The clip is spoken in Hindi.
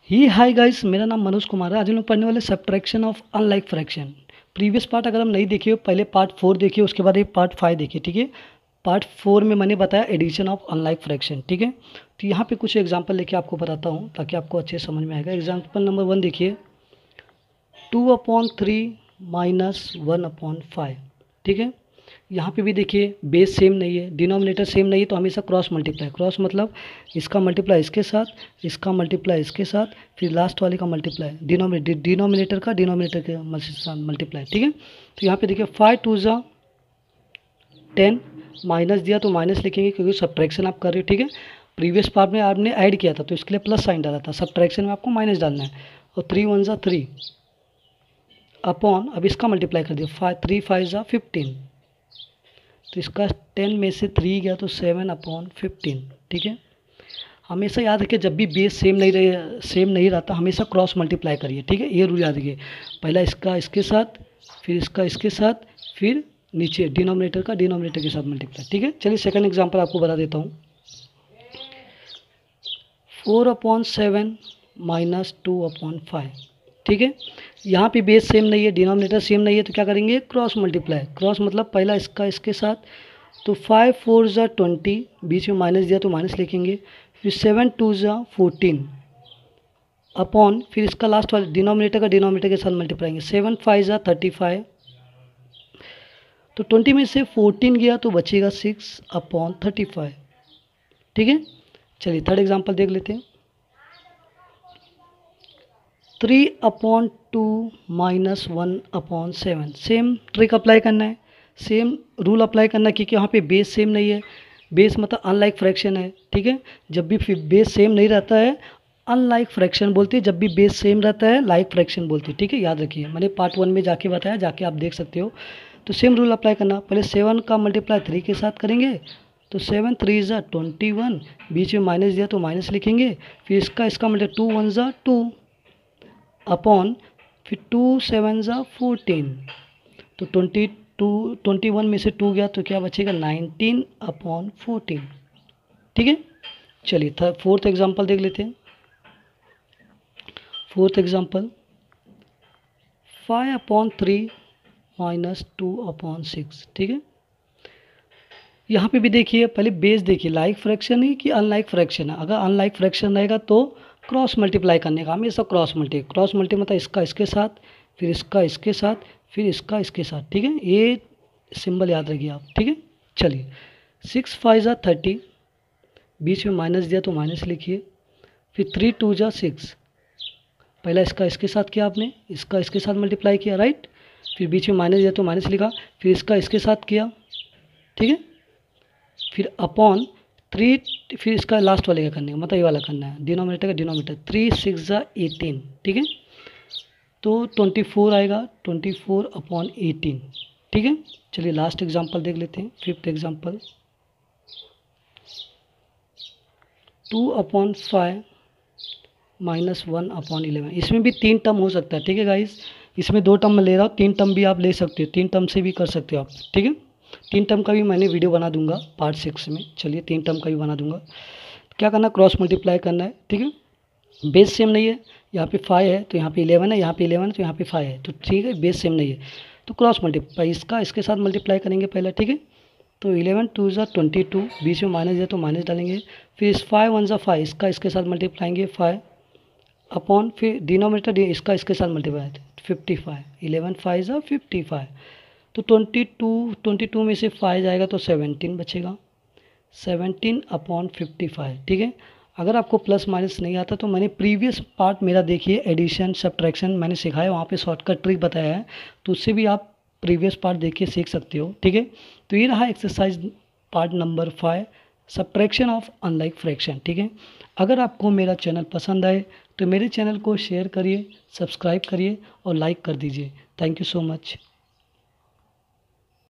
ही हाय गाइस, मेरा नाम मनोज कुमार है। आज हम लोग पढ़ने वाले subtraction of unlike fraction. Previous part अगर हम नहीं देखे हो, पहले पार्ट 4 देखिए, उसके बाद ये पार्ट 5 देखिए, ठीक है। पार्ट 4 में मैंने बताया एडिशन ऑफ अनलाइक फ्रैक्शन, ठीक है। तो यहाँ पे कुछ एग्जांपल लेके आपको बताता हूँ ताकि आपको अच्छे समझ में आएगा। एग्जांपल नंबर 1 देखिए, 2/3 माइनस 1/5, ठीक है। यहाँ पे भी देखिए बेस सेम नहीं है, डिनोमिनेटर सेम नहीं है, तो हमेशा क्रॉस मल्टीप्लाई। क्रॉस मतलब इसका मल्टीप्लाई इसके साथ, इसका मल्टीप्लाई इसके साथ, फिर लास्ट वाले का मल्टीप्लाई डिनोमिनेटर का डिनोमिनेटर के साथ मल्टीप्लाई, ठीक है। तो यहाँ पे देखिए 5 2 ज़ा 10, माइनस दिया तो माइनस लिखेंगे क्योंकि सब्ट्रैक्शन आप कर रहे हो, ठीक है। प्रीवियस पार्ट में आपने ऐड किया था तो इसके लिए प्लस साइन डाला था, सब्ट्रैक्शन में आपको माइनस डालना है। और 3 1 ज़ा 3 अपॉन, अब इसका मल्टीप्लाई कर दिया, 3 5 ज़ा 15, तो इसका 10 में से 3 गया तो 7/15, ठीक है। हमेशा याद रखिए जब भी बेस सेम नहीं रहता हमेशा क्रॉस मल्टीप्लाई करिए, ठीक है। ये रूल याद रखिए, पहला इसका इसके साथ, फिर इसका इसके साथ, फिर नीचे डिनोमिनेटर का डिनोमिनेटर के साथ मल्टीप्लाई, ठीक है। चलिए सेकंड एग्जांपल आपको बता देता हूँ। 4/7 माइनस 2/5, ठीक है। यहाँ पे बेस सेम नहीं है, डिनोमिनेटर सेम नहीं है, तो क्या करेंगे, क्रॉस मल्टीप्लाई। क्रॉस मतलब पहला इसका इसके साथ, तो 5 4 ज़ा 20, बीच में माइनस दिया तो माइनस लिखेंगे, फिर 7 2 ज़ा 14 अपॉन, फिर इसका लास्ट वाला डिनोमिनेटर का डिनोमिनेटर के साथ मल्टीप्लाई, 7 5 ज़ा 35, तो 20 में से 14 गया तो बचेगा 6/35, ठीक है। चलिए थर्ड एग्जांपल देख लेते हैं। 3/2 माइनस 1/7, सेम ट्रिक अप्लाई करना है, सेम रूल अप्लाई करना है, क्योंकि यहाँ पे बेस सेम नहीं है। बेस मतलब अनलाइक फ्रैक्शन है, ठीक है। जब भी बेस सेम नहीं रहता है अनलाइक फ्रैक्शन बोलते हैं, जब भी बेस सेम रहता है लाइक फ्रैक्शन बोलते हैं, ठीक है। याद रखिए, मैंने पार्ट 1 में जाके बताया, जाके आप देख सकते हो। तो सेम रूल अप्लाई करना, पहले 7 का मल्टीप्लाई 3 के साथ करेंगे, तो 7 3 ज़ा 21, बीच में माइनस दिया तो माइनस लिखेंगे, फिर इसका मल्टीप्लाई 2 1 ज़ा 2 अपॉन, फिर 2 7 ज़ा 14, तो 21 में से 2 गया तो क्या बचेगा, 19/14, ठीक है। चलिए फोर्थ एग्जांपल देख लेते हैं। फोर्थ एग्जांपल 5/3 माइनस 2/6, ठीक है। यहाँ पे भी देखिए, पहले बेस देखिए, लाइक फ्रैक्शन है कि अनलाइक फ्रैक्शन है। अगर अनलाइक फ्रैक्शन रहेगा तो क्रॉस मल्टीप्लाई करने का, हमेशा क्रॉस मल्टी मतलब इसका इसके साथ, फिर इसका इसके साथ, फिर इसका इसके साथ, ठीक है। ये सिंबल याद रखिए आप, ठीक है। चलिए 6 5 ज़ा 30, बीच में माइनस दिया तो माइनस लिखिए, फिर 3 2 ज़ा 6, पहला इसका इसके साथ किया आपने, इसका इसके साथ मल्टीप्लाई किया, राइट। फिर बीच में माइनस दिया तो माइनस लिखा, फिर इसका इसके साथ किया, ठीक है। फिर अपॉन 3, फिर इसका लास्ट वाले का करने का मतलब ये वाला करना है, डिनोमिनेटर का डिनोमिनेटर, 3 6 ज़ा 18, ठीक है। तो 24 आएगा, 24/18, ठीक है। चलिए लास्ट एग्जांपल देख लेते हैं, फिफ्थ एग्जांपल 2/5 माइनस 1/11, इसमें भी 3 टर्म हो सकता है, ठीक है गाइस। इसमें 2 टर्म मैं ले रहा हूँ, 3 टर्म भी आप ले सकते हो, 3 टर्म से भी कर सकते हो आप, ठीक है। 3 टर्म का भी मैंने वीडियो बना दूंगा पार्ट 6 में। चलिए 3 टर्म का भी बना दूंगा। क्या करना, क्रॉस मल्टीप्लाई करना है, ठीक है। बेस सेम नहीं है, यहाँ पे 5 है तो यहाँ पे 11 है, यहाँ पे 11 है तो यहाँ पे 5 है, तो ठीक है, बेस सेम नहीं है तो क्रॉस मल्टीप्लाई, इसका इसके साथ मल्टीप्लाई करेंगे पहले, ठीक है। तो 11 2 ज़ा 22, बीच में माइनस है तो माइनस डालेंगे, फिर इस 5 1 ज़ा 5, इसका इसके साथ मल्टीप्लाएंगे 5 अपॉन, फिर डिनोमिनेटर इसका इसके साथ मल्टीप्लाई 55, 11 5 ज़ा 55, तो 22 में से 5 जाएगा तो 17 बचेगा, 17/55, ठीक है। अगर आपको प्लस माइनस नहीं आता तो मैंने प्रीवियस पार्ट मेरा देखिए, एडिशन सब्ट्रैक्शन मैंने सिखाया, वहाँ पे शॉर्टकट ट्रिक बताया है, तो उससे भी आप प्रीवियस पार्ट देखिए, सीख सकते हो, ठीक है। तो ये रहा exercise part number 5, subtraction of unlike fraction, ठीक है। अगर आपको मेरा चैनल पसंद आए तो मेरे चैनल को शेयर करिए, सब्सक्राइब करिए और लाइक कर दीजिए। Thank you so much.